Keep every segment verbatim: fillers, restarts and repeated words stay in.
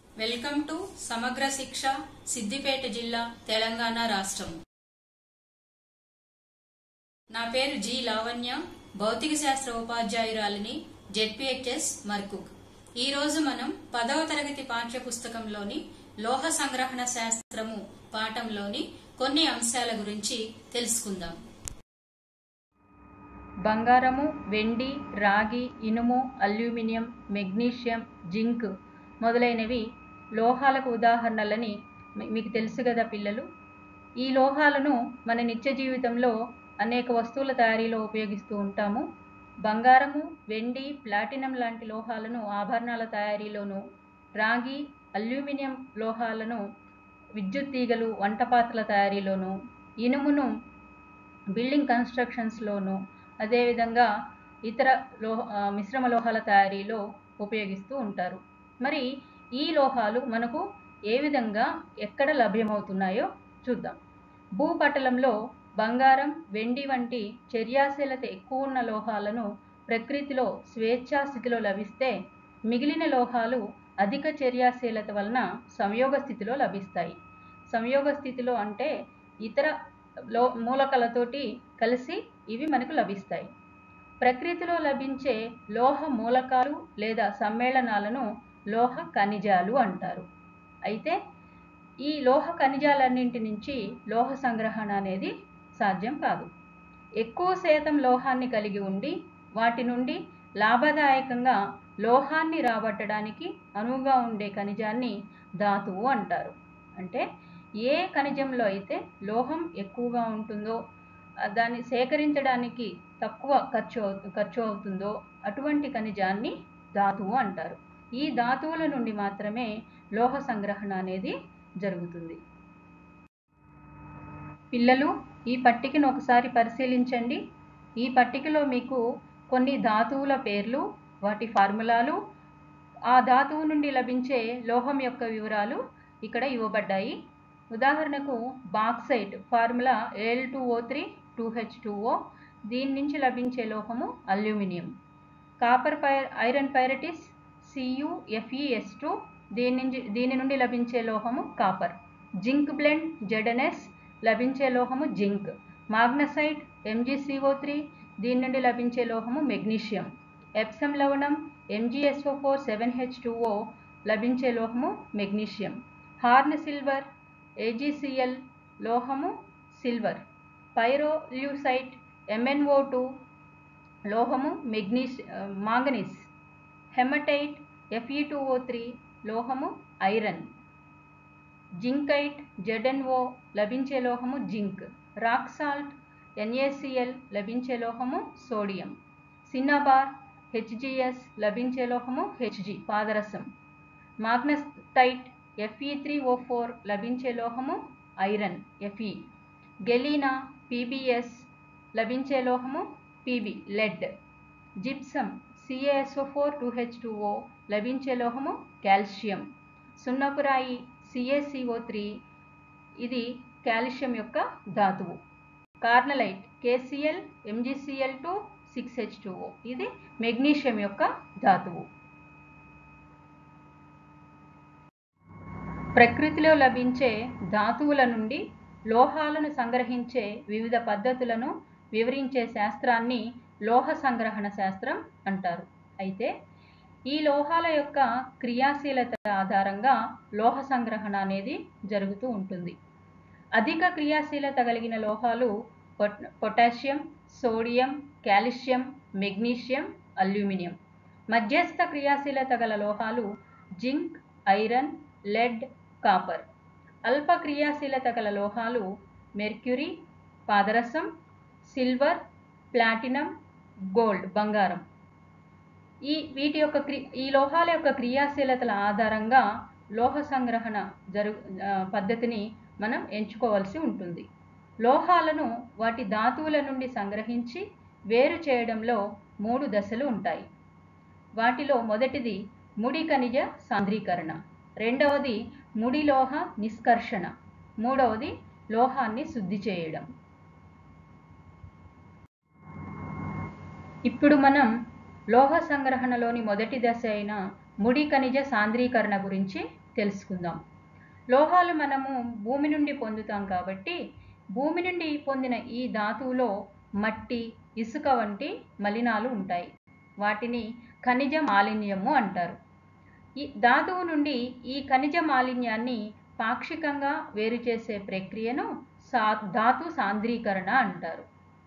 Welcome to సమగ్ర శిక్ష సిద్దిపేట జిల్లా తెలంగాణ రాష్ట్రం. నా పేరు జి లావణ్య, భౌతిక శాస్త్ర ఉపాధ్యాయురాలిని, జెడ్పీహెచ్ఎస్ మర్కుక్. ఈ రోజు మనం పదవ తరగతి పాఠ్య పుస్తకంలోని లోహ సంగ్రహణ శాస్త్రము పాఠంలోని కొన్ని అంశాల గురించి తెలుసుకుందాం. బంగారము, వెండి, రాగి, ఇనుము, అల్యూమినియం, మెగ్నీషియం, జింక్ మొదలైనవి లోహాలకు ఉదాహరణలని మీకు తెలుసు కదా పిల్లలు. ఈ లోహాలను మన నిత్య జీవితంలో అనేక వస్తువుల తయారీలో ఉపయోగిస్తూ ఉంటాము. బంగారము, వెండి, ప్లాటినం లాంటి లోహాలను ఆభరణాల తయారీలోను, రాగి, అల్యూమినియం లోహాలను విద్యుత్ తీగలు, వంటపాత్రల తయారీలోను, ఇనుమును బిల్డింగ్ కన్స్ట్రక్షన్స్లోను, అదేవిధంగా ఇతర లోహ మిశ్రమ లోహాల తయారీలో ఉపయోగిస్తూ ఉంటారు. మరి ఈ లోహాలు మనకు ఏ విధంగా ఎక్కడ లభ్యమవుతున్నాయో చూద్దాం. భూపటలంలో బంగారం, వెండి వంటి చర్యాశీలత ఎక్కువ ఉన్న లోహాలను ప్రకృతిలో స్వేచ్ఛా స్థితిలో లభిస్తే, మిగిలిన లోహాలు అధిక చర్యాశీలత వలన సంయోగ స్థితిలో లభిస్తాయి. సంయోగ స్థితిలో అంటే ఇతర లో మూలకాలతోటి కలిసి ఇవి మనకు లభిస్తాయి. ప్రకృతిలో లభించే లోహ మూలకాలు లేదా సమ్మేళనాలను లోహ ఖనిజాలు అంటారు. అయితే ఈ లోహ ఖనిజాలన్నింటి నుంచి లోహ సంగ్రహణ అనేది సాధ్యం కాదు. ఎక్కువ శాతం లోహాన్ని కలిగి ఉండి వాటి నుండి లాభదాయకంగా లోహాన్ని రాబట్టడానికి అనువుగా ఉండే ఖనిజాన్ని ధాతువు అంటారు. అంటే ఏ ఖనిజంలో అయితే లోహం ఎక్కువగా ఉంటుందో, దాన్ని సేకరించడానికి తక్కువ ఖర్చు ఖర్చు అవుతుందో అటువంటి ఖనిజాన్ని ధాతువు అంటారు. ఈ ధాతువుల నుండి మాత్రమే లోహ సంగ్రహణ అనేది జరుగుతుంది. పిల్లలు, ఈ పట్టికను ఒకసారి పరిశీలించండి. ఈ పట్టికలో మీకు కొన్ని ధాతువుల పేర్లు, వాటి ఫార్ములాలు, ఆ ధాతువు నుండి లభించే లోహం యొక్క వివరాలు ఇక్కడ ఇవ్వబడ్డాయి. ఉదాహరణకు bauxite formula L two O three two H two O, దీని నుంచి లభించే లోహము అల్యూమినియం. కాపర్ పై iron pyrites C U F E S two, దీని నుంచి దీని నుండి లభించే లోహము copper. Zinc blende Z N S, లభించే లోహము zinc. Magnesite M G C O three, దీని నుండి లభించే లోహము మెగ్నీషియం. ఎప్సమ్ లవణం M G S O four seven H two O, లభించే లోహము magnesium. Horn silver A G C L, లోహము silver. Pyrolusite M N O two, లోహము మెగ్నీష్ manganese. Hematite F E two O three, లోహము iron. Zincite Z N O, లభించే లోహము zinc. Rock salt N A C L, లభించే లోహము sodium. Cinnabar H G S, లభించే లోహము హెచ్ జీ పాదరసం. Magnetite F E three O four, లభించే లోహము iron F E. Galena P B S, లభించే లోహము P B lead. Gypsum C ఏ S O four two H two O, లభించే లోహము calcium. సున్నపురాయి C A C O three, ఇది calcium యొక్క ధాతువు. Carnallite K C L M G C L two six H two O, ఇది magnesium యొక్క ధాతువు. ప్రకృతిలో లభించే ధాతువుల నుండి లోహాలను సంగ్రహించే వివిధ పద్ధతులను వివరించే శాస్త్రాన్ని లోహ సంగ్రహణ శాస్త్రం అంటారు. అయితే ఈ లోహాల యొక్క క్రియాశీలత ఆధారంగా లోహ సంగ్రహణ అనేది జరుగుతూ ఉంటుంది. అధిక క్రియాశీలత కలిగిన లోహాలు potassium, sodium, calcium, magnesium, aluminium. మధ్యస్థ క్రియాశీలత గల లోహాలు జింక్, ఐరన్, లెడ్, కాపర్. అల్ప క్రియాశీలత గల లోహాలు మెర్క్యూరీ, పాదరసం, సిల్వర్, ప్లాటినం, గోల్డ్, బంగారం. ఈ వీటి యొక్క క్రి ఈ లోహాల యొక్క క్రియాశీలతల ఆధారంగా లోహ సంగ్రహణ జరు పద్ధతిని మనం ఎంచుకోవాల్సి ఉంటుంది. లోహాలను వాటి ధాతువుల నుండి సంగ్రహించి వేరు చేయడంలో మూడు దశలు ఉంటాయి. వాటిలో మొదటిది ముడి ఖనిజ సాంద్రీకరణ, రెండవది ముడి లోహ నిష్కర్షణ, మూడవది లోహాన్ని శుద్ధి చేయడం. ఇప్పుడు మనం లోహ సంగ్రహణలోని మొదటి దశ అయిన ముడి ఖనిజ సాంద్రీకరణ గురించి తెలుసుకుందాం. లోహాలు మనము భూమి నుండి పొందుతాం కాబట్టి భూమి నుండి పొందిన ఈ ధాతువులో మట్టి, ఇసుక వంటి మలినాలు ఉంటాయి. వాటిని ఖనిజ మాలిన్యము అంటారు. ఈ ధాతువు నుండి ఈ ఖనిజ మాలిన్యాన్ని పాక్షికంగా వేరు చేసే ప్రక్రియను సా ధాతు సాంద్రీకరణ అంటారు.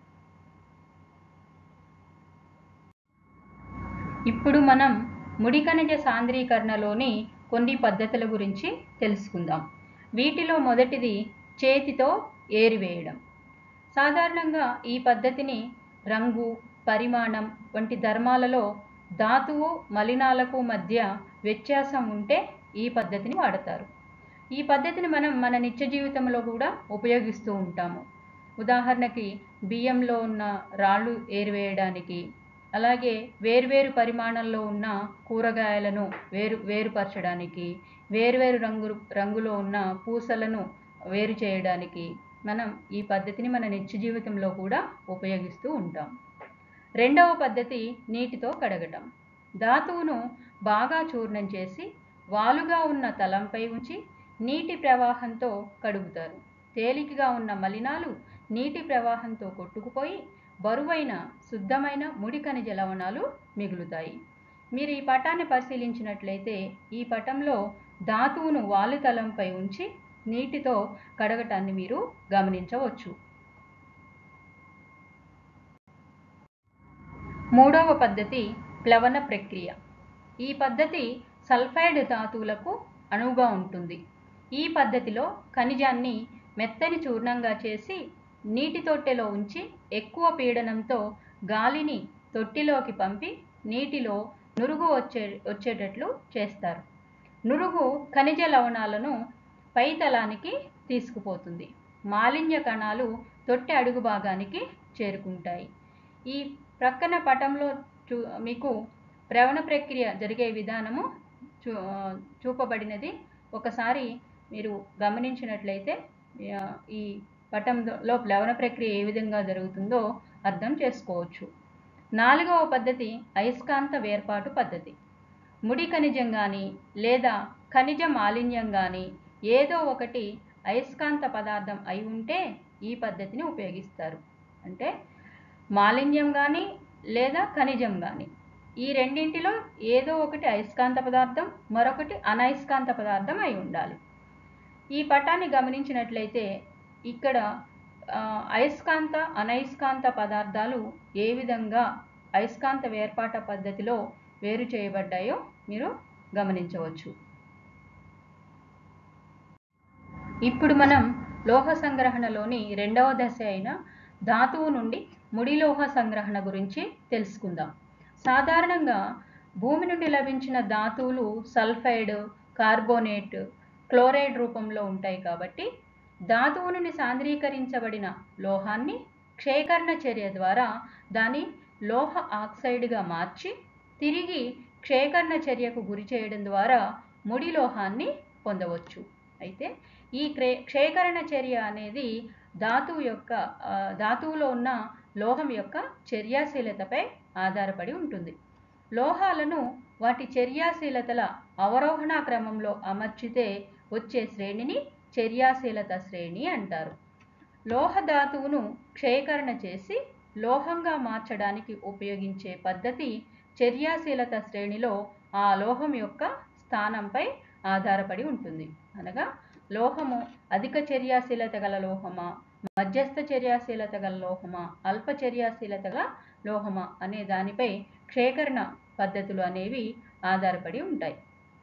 ఇప్పుడు మనం ముడి ఖనిజ సాంద్రీకరణలోని కొన్ని పద్ధతుల గురించి తెలుసుకుందాం. వీటిలో మొదటిది చేతితో ఏరివేయడం. సాధారణంగా ఈ పద్ధతిని రంగు, పరిమాణం వంటి ధర్మాలలో ధాతువు మలినాలకు మధ్య వ్యత్యాసం ఉంటే ఈ పద్ధతిని వాడతారు. ఈ పద్ధతిని మనం మన నిత్య జీవితంలో కూడా ఉపయోగిస్తూ ఉంటాము. ఉదాహరణకి బియ్యంలో ఉన్న రాళ్ళు ఏరివేయడానికి, అలాగే వేరువేరు పరిమాణంలో ఉన్న కూరగాయలను వేరు వేరుపరచడానికి, వేరువేరు రంగు రంగులో ఉన్న పూసలను వేరు చేయడానికి మనం ఈ పద్ధతిని మన నిత్య జీవితంలో కూడా ఉపయోగిస్తూ ఉంటాం. రెండవ పద్ధతి నీటితో కడగటం. ధాతువును బాగా చూర్ణం చేసి వాలుగా ఉన్న తలంపై ఉంచి నీటి ప్రవాహంతో కడుగుతారు. తేలికగా ఉన్న మలినాలు నీటి ప్రవాహంతో కొట్టుకుపోయి బరువైన శుద్ధమైన ముడి ఖనిజ లవణాలు మిగులుతాయి. మీరు ఈ పటాన్ని పరిశీలించినట్లయితే ఈ పటంలో ధాతువును వాలి తలంపై ఉంచి నీటితో కడగటాన్ని మీరు గమనించవచ్చు. మూడవ పద్ధతి ప్లవన ప్రక్రియ. ఈ పద్ధతి సల్ఫైడ్ ధాతువులకు అణువుగా ఉంటుంది. ఈ పద్ధతిలో ఖనిజాన్ని మెత్తని చూర్ణంగా చేసి నీటి తొట్టెలో ఉంచి ఎక్కువ పీడనంతో గాలిని తొట్టిలోకి పంపి నీటిలో నురుగు వచ్చే వచ్చేటట్లు చేస్తారు. నురుగు ఖనిజ లవణాలను పైతలానికి తీసుకుపోతుంది. మాలిన్య కణాలు తొట్టె అడుగు భాగానికి చేరుకుంటాయి. ఈ ప్రక్కన పటంలో చూ మీకు ప్లవన ప్రక్రియ జరిగే విధానము చూ చూపబడినది. ఒకసారి మీరు గమనించినట్లయితే ఈ పటంలో ప్లవన ప్రక్రియ ఏ విధంగా జరుగుతుందో అర్థం చేసుకోవచ్చు. నాలుగవ పద్ధతి అయస్కాంత వేర్పాటు పద్ధతి. ముడి ఖనిజం కానీ లేదా ఖనిజ మాలిన్యం కానీ ఏదో ఒకటి అయస్కాంత పదార్థం అయి ఉంటే ఈ పద్ధతిని ఉపయోగిస్తారు. అంటే మాలిన్యం కానీ లేదా ఖనిజం కానీ ఈ రెండింటిలో ఏదో ఒకటి అయస్కాంత పదార్థం, మరొకటి అనయస్కాంత పదార్థం అయి ఉండాలి. ఈ పటాన్ని గమనించినట్లయితే ఇక్కడ అయస్కాంత, అనయస్కాంత పదార్థాలు ఏ విధంగా అయస్కాంత వేర్పాట పద్ధతిలో వేరు చేయబడ్డాయో మీరు గమనించవచ్చు. ఇప్పుడు మనం లోహ సంగ్రహణలోని రెండవ దశ అయిన ధాతువు నుండి ముడి లోహ సంగ్రహణ గురించి తెలుసుకుందాం. సాధారణంగా భూమి నుండి లభించిన ధాతువులు సల్ఫైడ్, కార్బోనేట్, క్లోరైడ్ రూపంలో ఉంటాయి కాబట్టి ధాతువు నుండి సాంద్రీకరించబడిన లోహాన్ని క్షేకరణ చర్య ద్వారా దాని లోహ ఆక్సైడ్గా మార్చి తిరిగి క్షేకరణ చర్యకు గురి చేయడం ద్వారా ముడి లోహాన్ని పొందవచ్చు. అయితే ఈ క్షేకరణ చర్య అనేది ధాతువు యొక్క ధాతువులో ఉన్న లోహం యొక్క చర్యాశీలతపై ఆధారపడి ఉంటుంది. లోహాలను వాటి చర్యాశీలతల అవరోహణ క్రమంలో అమర్చితే వచ్చే శ్రేణిని చర్యాశీలత శ్రేణి అంటారు. లోహ ధాతువును క్షేకరణ చేసి లోహంగా మార్చడానికి ఉపయోగించే పద్ధతి చర్యాశీలత శ్రేణిలో ఆ లోహం యొక్క స్థానంపై ఆధారపడి ఉంటుంది. అనగా లోహము అధిక చర్యాశీలత గల లోహమా, మధ్యస్థ చర్యాశీలత గల లోహమా, అల్ప చర్యాశీలత గల లోహమా అనే దానిపై క్షేకరణ పద్ధతులు అనేవి ఆధారపడి ఉంటాయి.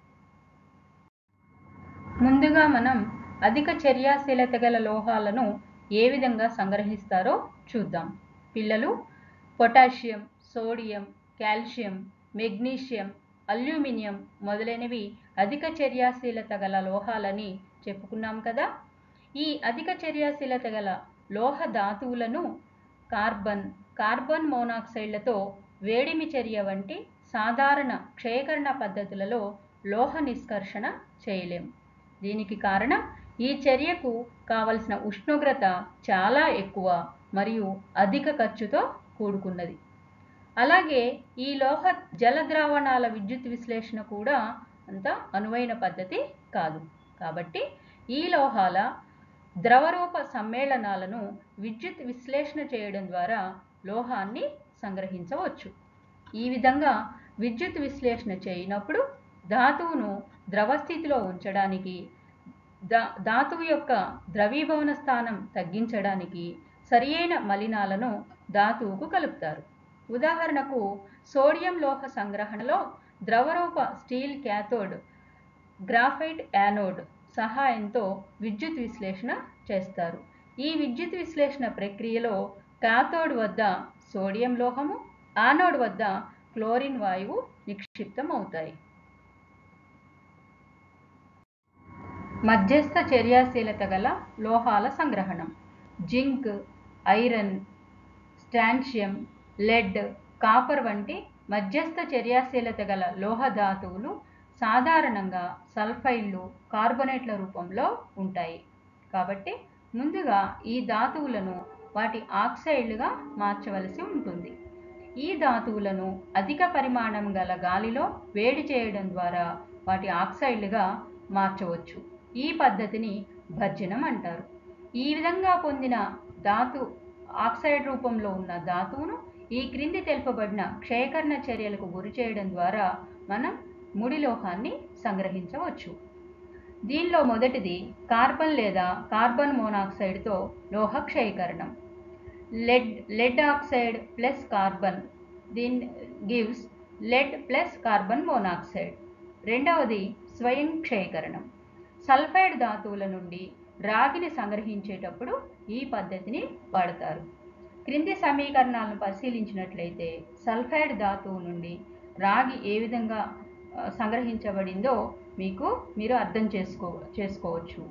ముందుగా మనం అధిక చర్యాశీలత గల లోహాలను ఏ విధంగా సంగ్రహిస్తారో చూద్దాం. పిల్లలు, potassium, sodium, calcium, magnesium, aluminium మొదలైనవి అధిక చర్యాశీలత గల లోహాలని చెప్పుకున్నాం కదా. ఈ అధిక చర్యాశీలత గల లోహ ధాతువులను కార్బన్, కార్బన్ మోనాక్సైడ్లతో వేడిమి చర్య వంటి సాధారణ క్షేకరణ పద్ధతులలో లోహ నిష్కర్షణ చేయలేం. దీనికి కారణం ఈ చర్యకు కావలసిన ఉష్ణోగ్రత చాలా ఎక్కువ మరియు అధిక ఖర్చుతో కూడుకున్నది. అలాగే ఈ లోహ జల ద్రావణాల విద్యుత్ విశ్లేషణ కూడా అంత అనువైన పద్ధతి కాదు. కాబట్టి ఈ లోహాల ద్రవరూప సమ్మేళనాలను విద్యుత్ విశ్లేషణ చేయడం ద్వారా లోహాన్ని సంగ్రహించవచ్చు. ఈ విధంగా విద్యుత్ విశ్లేషణ చేయనప్పుడు ధాతువును ద్రవస్థితిలో ఉంచడానికి, దా ధాతువు యొక్క ద్రవీభవన స్థానం తగ్గించడానికి సరియైన మలినాలను ధాతువుకు కలుపుతారు. ఉదాహరణకు సోడియం లోహ సంగ్రహణలో ద్రవరూప స్టీల్ క్యాథోడ్, గ్రాఫైట్ యానోడ్ సహాయంతో విద్యుత్ విశ్లేషణ చేస్తారు. ఈ విద్యుత్ విశ్లేషణ ప్రక్రియలో క్యాథోడ్ వద్ద సోడియం లోహము, యానోడ్ వద్ద క్లోరిన్ వాయువు నిక్షిప్తం అవుతాయి. మధ్యస్థ చర్యాశీలత గల లోహాల సంగ్రహణం. Zinc, iron, strontium, lead, copper వంటి మధ్యస్థ చర్యాశీలత గల లోహ ధాతువులు సాధారణంగా సల్ఫైడ్లు, కార్బొనేట్ల రూపంలో ఉంటాయి. కాబట్టి ముందుగా ఈ ధాతువులను వాటి ఆక్సైడ్లుగా మార్చవలసి ఉంటుంది. ఈ ధాతువులను అధిక పరిమాణం గల గాలిలో వేడి చేయడం ద్వారా వాటి ఆక్సైడ్లుగా మార్చవచ్చు. ఈ పద్ధతిని భర్జనం అంటారు. ఈ విధంగా పొందిన ధాతు ఆక్సైడ్ రూపంలో ఉన్న ధాతువును ఈ క్రింది తెలుపబడిన క్షయకరణ చర్యలకు గురి చేయడం ద్వారా మనం ముడి లోహాన్ని సంగ్రహించవచ్చు. దీనిలో మొదటిది కార్బన్ లేదా కార్బన్ మోనాక్సైడ్తో లోహ క్షయకరణం. Lead lead oxide plus carbon, then gives lead plus carbon monoxide. రెండవది స్వయం క్షయకరణం. సల్ఫైడ్ ధాతువుల నుండి రాగిని సంగ్రహించేటప్పుడు ఈ పద్ధతిని వాడతారు. క్రింది సమీకరణాలను పరిశీలించినట్లయితే సల్ఫైడ్ ధాతువు నుండి రాగి ఏ విధంగా సంగ్రహించబడిందో మీకు మీరు అర్థం చేసుకో చేసుకోవచ్చు.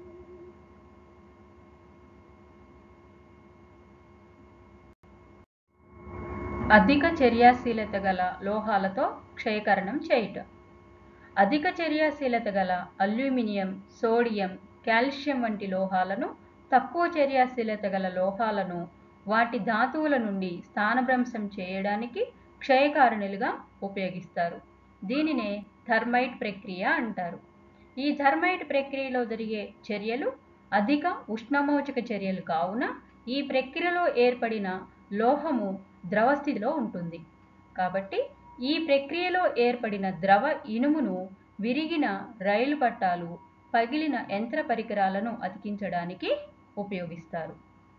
అధిక చర్యాశీలత గల లోహాలతో క్షయకరణం చేయుట. అధిక చర్యాశీలత గల అల్యూమినియం, సోడియం, కాల్షియం వంటి లోహాలను తక్కువ చర్యాశీలత గల లోహాలను వాటి ధాతువుల నుండి స్థానభ్రంశం చేయడానికి క్షయకారణులుగా ఉపయోగిస్తారు. దీనినే థర్మైట్ ప్రక్రియ అంటారు. ఈ థర్మైట్ ప్రక్రియలో జరిగే చర్యలు అధిక ఉష్ణమోచక చర్యలు కావున ఈ ప్రక్రియలో ఏర్పడిన లోహము ద్రవస్థితిలో ఉంటుంది. కాబట్టి ఈ ప్రక్రియలో ఏర్పడిన ద్రవ ఇనుమును విరిగిన రైలు పట్టాలు, పగిలిన యంత్ర పరికరాలను అతికించడానికి ఉపయోగిస్తారు.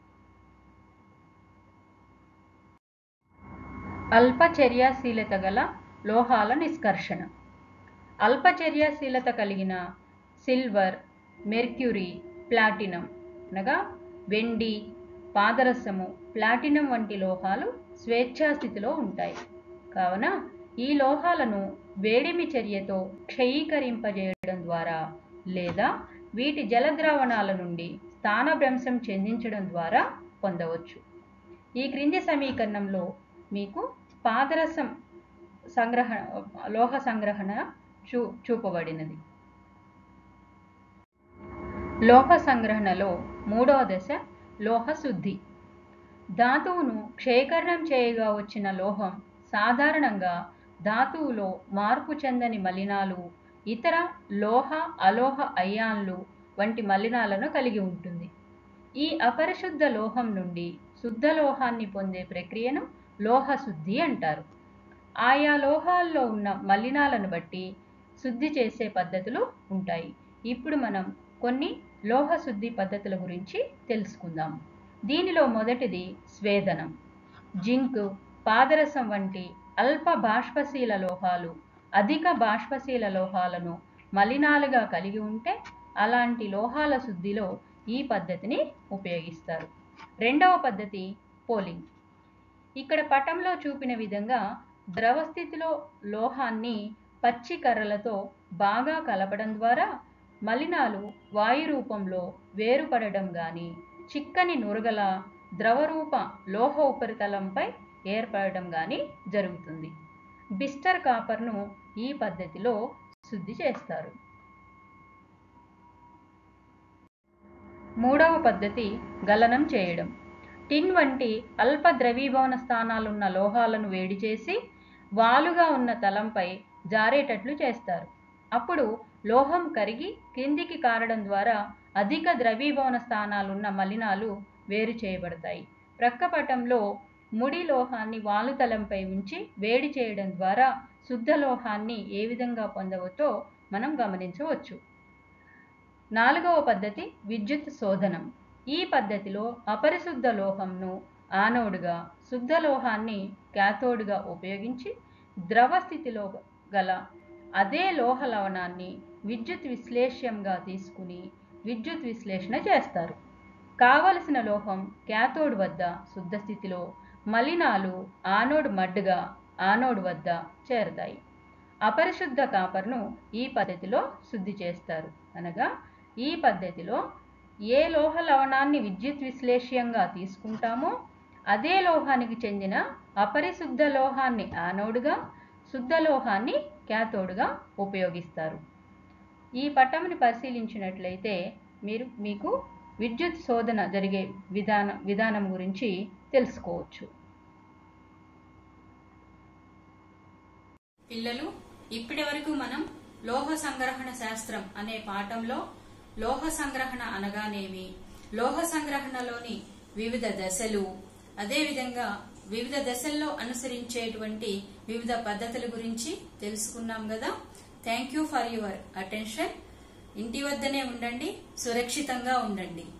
అల్ప చర్యాశీలత గల లోహాల నిష్కర్షణ. అల్ప చర్యాశీలత కలిగిన సిల్వర్, మెర్క్యూరీ, ప్లాటినం అనగా వెండి, పాదరసము, ప్లాటినం వంటి లోహాలు స్వేచ్ఛాస్థితిలో ఉంటాయి. కావున ఈ లోహాలను వేడిమి చర్యతో క్షయీకరింపజేయడం ద్వారా లేదా వీటి జలద్రావణాల నుండి స్థానభ్రంశం చెందించడం ద్వారా పొందవచ్చు. ఈ క్రింది సమీకరణంలో మీకు పాదరసం సంగ్రహణ లోహ సంగ్రహణ చూ చూపబడినది. లోహ సంగ్రహణలో మూడవ దశ లోహ శుద్ధి. ధాతువును క్షయకరణం చేయగా వచ్చిన లోహం సాధారణంగా ధాతువులో మార్పు చెందని మలినాలు, ఇతర లోహ అలోహ అయాన్లు వంటి మలినాలను కలిగి ఉంటుంది. ఈ అపరిశుద్ధ లోహం నుండి శుద్ధ లోహాన్ని పొందే ప్రక్రియను లోహ శుద్ధి అంటారు. ఆయా లోహాల్లో ఉన్న మలినాలను బట్టి శుద్ధి చేసే పద్ధతులు ఉంటాయి. ఇప్పుడు మనం కొన్ని లోహ శుద్ధి పద్ధతుల గురించి తెలుసుకుందాం. దీనిలో మొదటిది స్వేదనం. జింక్, పాదరసం వంటి అల్ప బాష్పశీల లోహాలు అధిక బాష్పశీల లోహాలను మలినాలుగా కలిగి ఉంటే అలాంటి లోహాల శుద్ధిలో ఈ పద్ధతిని ఉపయోగిస్తారు. రెండవ పద్ధతి పోలింగ్. ఇక్కడ పటంలో చూపిన విధంగా ద్రవస్థితిలో లోహాన్ని పచ్చి కర్రలతో బాగా కలపడం ద్వారా మలినాలు వాయు రూపంలో వేరుపడడం గాని, చిక్కని నురగల ద్రవరూప లోహ ఉపరితలంపై ఏర్పడడం గాని జరుగుతుంది. బిస్టర్ కాపర్ను ఈ పద్ధతిలో శుద్ధి చేస్తారు. మూడవ పద్ధతి గలనం చేయడం. టిన్ వంటి అల్ప ద్రవీభవన స్థానాలున్న లోహాలను వేడి చేసి వాలుగా ఉన్న తలంపై జారేటట్లు చేస్తారు. అప్పుడు లోహం కరిగి కిందికి కారడం ద్వారా అధిక ద్రవీభవన స్థానాలున్న మలినాలు వేరు చేయబడతాయి. ప్రక్కపటంలో ముడి లోహాన్ని వాలుతలంపై ఉంచి వేడి చేయడం ద్వారా శుద్ధ లోహాన్ని ఏ విధంగా పొందవచ్చో మనం గమనించవచ్చు. నాలుగవ పద్ధతి విద్యుత్ శోధనం. ఈ పద్ధతిలో అపరిశుద్ధ లోహంను యానోడ్గా, శుద్ధ లోహాన్ని క్యాథోడ్గా ఉపయోగించి ద్రవ స్థితిలో గల అదే లోహ లవణాన్ని విద్యుత్ విశ్లేష్యంగా తీసుకుని విద్యుత్ విశ్లేషణ చేస్తారు. కావలసిన లోహం క్యాథోడ్ వద్ద శుద్ధ స్థితిలో, మలినాలు యానోడ్ మడ్గా యానోడ్ వద్ద చేరతాయి. అపరిశుద్ధ కాపర్ను ఈ పద్ధతిలో శుద్ధి చేస్తారు. అనగా ఈ పద్ధతిలో ఏ లోహ లవణాన్ని విద్యుత్ విశ్లేష్యంగా తీసుకుంటామో అదే లోహానికి చెందిన అపరిశుద్ధ లోహాన్ని యానోడ్గా, శుద్ధ లోహాన్ని క్యాథోడ్గా ఉపయోగిస్తారు. ఈ పటముని పరిశీలించినట్లయితే మీరు మీకు విద్యుత్ శోధన జరిగే విధాన విధానం గురించి తెలుసుకోవచ్చు. పిల్లలు, ఇప్పటి వరకు మనం లోహ సంగ్రహణ శాస్త్రం అనే పాఠంలో లోహ సంగ్రహణ అనగానేమి, లోహ సంగ్రహణలోని వివిధ దశలు, అదేవిధంగా వివిధ దశల్లో అనుసరించేటువంటి వివిధ పద్ధతుల గురించి తెలుసుకున్నాం కదా. Thank you for your attention. ఇంటి వద్దనే ఉండండి, సురక్షితంగా ఉండండి.